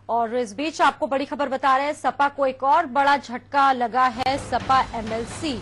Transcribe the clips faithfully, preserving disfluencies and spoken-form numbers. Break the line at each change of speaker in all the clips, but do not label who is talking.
और इस बीच आपको बड़ी खबर बता रहे हैं, सपा को एक और बड़ा झटका लगा है। सपा एमएलसी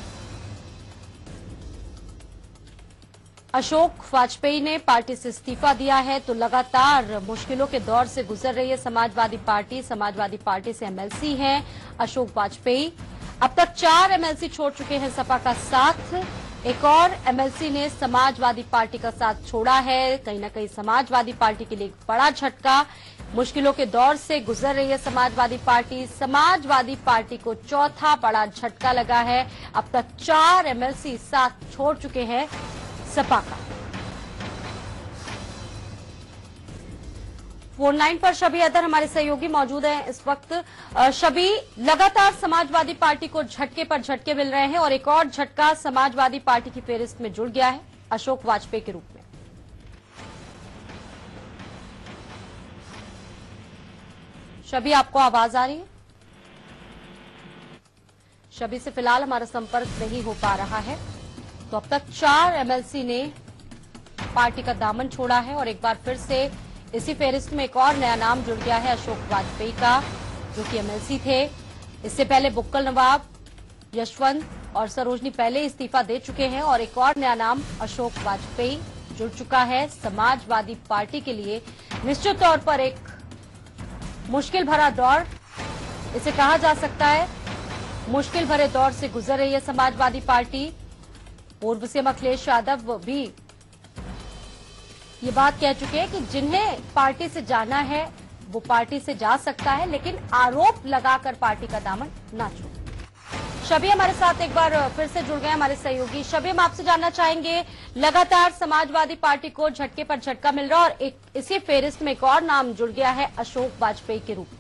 अशोक वाजपेयी ने पार्टी से इस्तीफा दिया है। तो लगातार मुश्किलों के दौर से गुजर रही है समाजवादी पार्टी। समाजवादी पार्टी से एमएलसी हैं अशोक वाजपेयी। अब तक चार एमएलसी छोड़ चुके हैं सपा का साथ। एक और एमएलसी ने समाजवादी पार्टी का साथ छोड़ा है। कहीं ना कहीं समाजवादी पार्टी के लिए एक बड़ा झटका। मुश्किलों के दौर से गुजर रही है समाजवादी पार्टी। समाजवादी पार्टी को चौथा बड़ा झटका लगा है। अब तक चार एमएलसी साथ छोड़ चुके हैं सपा का। फोन लाइन पर शबी अदर हमारे सहयोगी मौजूद हैं इस वक्त। शबी, लगातार समाजवादी पार्टी को झटके पर झटके मिल रहे हैं और एक और झटका समाजवादी पार्टी की फेहरिस्त में जुड़ गया है अशोक वाजपेयी के रूप में। शबी, आपको आवाज आ रही है? शबी से फिलहाल हमारा संपर्क नहीं हो पा रहा है। तो अब तक चार एमएलसी ने पार्टी का दामन छोड़ा है और एक बार फिर से इसी फेहरिस्त में एक और नया नाम जुड़ गया है अशोक वाजपेयी का, जो कि एमएलसी थे। इससे पहले बुक्कल नवाब, यशवंत और सरोजनी पहले इस्तीफा दे चुके हैं और एक और नया नाम अशोक वाजपेयी जुड़ चुका है। समाजवादी पार्टी के लिए निश्चित तौर पर एक मुश्किल भरा दौर इसे कहा जा सकता है। मुश्किल भरे दौर से गुजर रही है समाजवादी पार्टी। पूर्व सीएम अखिलेश यादव भी ये बात कह चुके हैं कि जिन्हें पार्टी से जाना है वो पार्टी से जा सकता है, लेकिन आरोप लगाकर पार्टी का दामन ना छोड़े। शबी हमारे साथ एक बार फिर से जुड़ गए हमारे सहयोगी। शबी, हम आपसे जानना चाहेंगे, लगातार समाजवादी पार्टी को झटके पर झटका मिल रहा है और एक इसी फेहरिस्त में एक और नाम जुड़ गया है अशोक वाजपेयी के रूप में।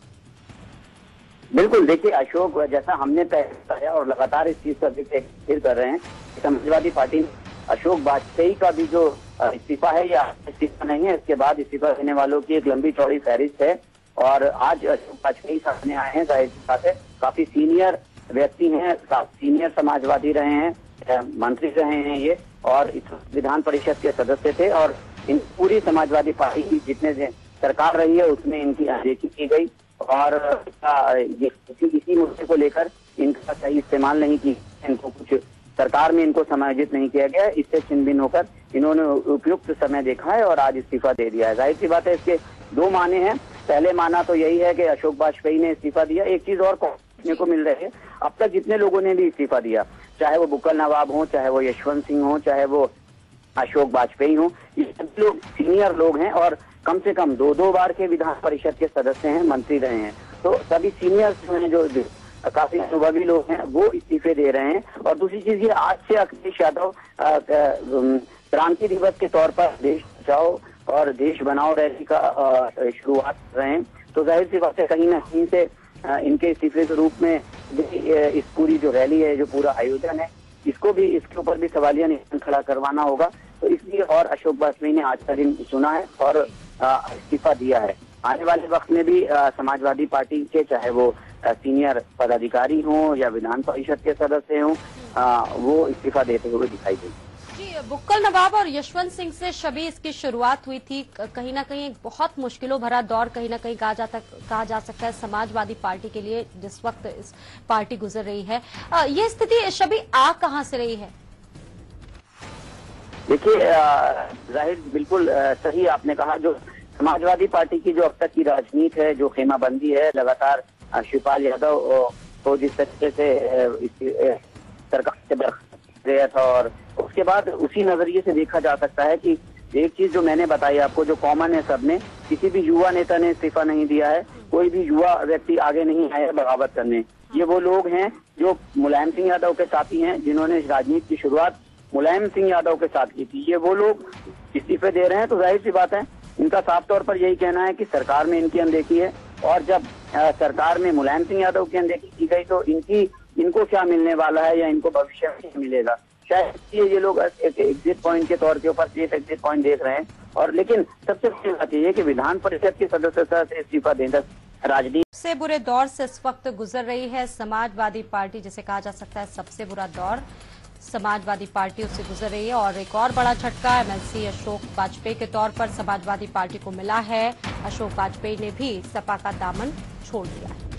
बिल्कुल, देखिए अशोक, जैसा हमने तय किया और लगातार इस चीज का जिक्र कर रहे हैं, समाजवादी पार्टी ने अशोक वाजपेयी का भी जो इस्तीफा है या इस्तीफा नहीं है, इसके बाद इस्तीफा देने वालों की एक लंबी चौड़ी फहरिस्त है। और आज अशोक वाजपेयी सामने आए हैं। जाहिर सी बात है, काफी सीनियर व्यक्ति हैं, सीनियर समाजवादी रहे हैं, मंत्री रहे हैं ये, और विधान परिषद के सदस्य थे। और इन पूरी समाजवादी पार्टी की जितने सरकार रही है उसमें इनकी अनदेखी की गई और ये इसी मुद्दे को लेकर इनका सही इस्तेमाल नहीं की, इनको कुछ सरकार में इनको समायोजित नहीं किया गया। इससे छिन-भिन्न होकर इन्होंने उपयुक्त समय देखा है और आज इस्तीफा दे दिया है। जाहिर सी बात है, इसके दो माने हैं। पहले माना तो यही है कि अशोक वाजपेयी ने इस्तीफा दिया। एक चीज और देखने को मिल रही है, अब तक जितने लोगों ने भी इस्तीफा दिया, चाहे वो बुक्कल नवाब हो, चाहे वो यशवंत सिंह हो, चाहे वो अशोक वाजपेयी हो, ये सभी लोग सीनियर लोग हैं और कम से कम दो दो बार के विधान परिषद के सदस्य हैं, मंत्री रहे हैं। तो सभी सीनियर जो काफी अनुभवी लोग हैं वो इस्तीफे दे रहे हैं। और दूसरी चीज ये, आज से अखिलेश यादव क्रांति दिवस के तौर पर देश बचाओ और देश बनाओ रैली का शुरुआत कर रहे हैं। तो जाहिर सी बात है, कहीं ना कहीं से इनके इस्तीफे के रूप में इस पूरी जो रैली है, जो पूरा आयोजन है, इसको भी इसके ऊपर भी सवालिया निशान खड़ा करवाना होगा। तो इसलिए और अशोक वाजपेयी ने आज का दिन चुना है और इस्तीफा दिया है। आने वाले वक्त में भी आ, समाजवादी पार्टी के चाहे वो आ, सीनियर पदाधिकारी हों या विधान परिषद के सदस्य हों, वो इस्तीफा देते हुए दिखाई देंगे।
जी, बुक्कल नवाब और यशवंत सिंह से शबी इसकी शुरुआत हुई थी। कहीं ना कहीं बहुत मुश्किलों भरा दौर कहीं ना कहीं कहा जाता कहा जा सकता है समाजवादी पार्टी के लिए, जिस वक्त इस पार्टी गुजर रही है। आ, ये स्थिति शबी आ कहां से रही है?
देखिए, जाहिर बिल्कुल आ, सही आपने कहा। जो समाजवादी पार्टी की जो अब तक की राजनीति है, जो खेमाबंदी है, लगातार शिवपाल यादव को जिस तरीके से सरकार से बर्खास्त गया था और उसके बाद उसी नजरिए से देखा जा सकता है कि एक चीज जो मैंने बताई आपको, जो कॉमन है सबने, किसी भी युवा नेता ने इस्तीफा नहीं दिया है, कोई भी युवा व्यक्ति आगे नहीं आया बगावत करने। ये वो लोग हैं जो मुलायम सिंह यादव के साथी हैं, जिन्होंने राजनीति की शुरुआत मुलायम सिंह यादव के साथ की थी। ये वो लोग इस्तीफे दे रहे हैं। तो जाहिर सी बात है, इनका साफ तौर पर यही कहना है कि सरकार में इनकी अनदेखी है और जब आ, सरकार में मुलायम सिंह यादव की अनदेखी की गई तो इनकी इनको क्या मिलने वाला है या इनको भविष्य में क्या मिलेगा, शायद ये ये लोग एक एग्जिट पॉइंट के तौर के ऊपर एक एग्जिट पॉइंट देख रहे हैं। और लेकिन सबसे बड़ी बात यह है कि विधान परिषद की सदस्यता से इस्तीफा देना राजनीति
सबसे बुरे दौर से इस वक्त गुजर रही है समाजवादी पार्टी, जिसे कहा जा सकता है सबसे बुरा दौर। समाजवादी पार्टी उससे गुजर रही है। और एक और बड़ा झटका एमएलसी अशोक वाजपेयी के तौर पर समाजवादी पार्टी को मिला है। अशोक वाजपेयी ने भी सपा का दामन छोड़ दिया है।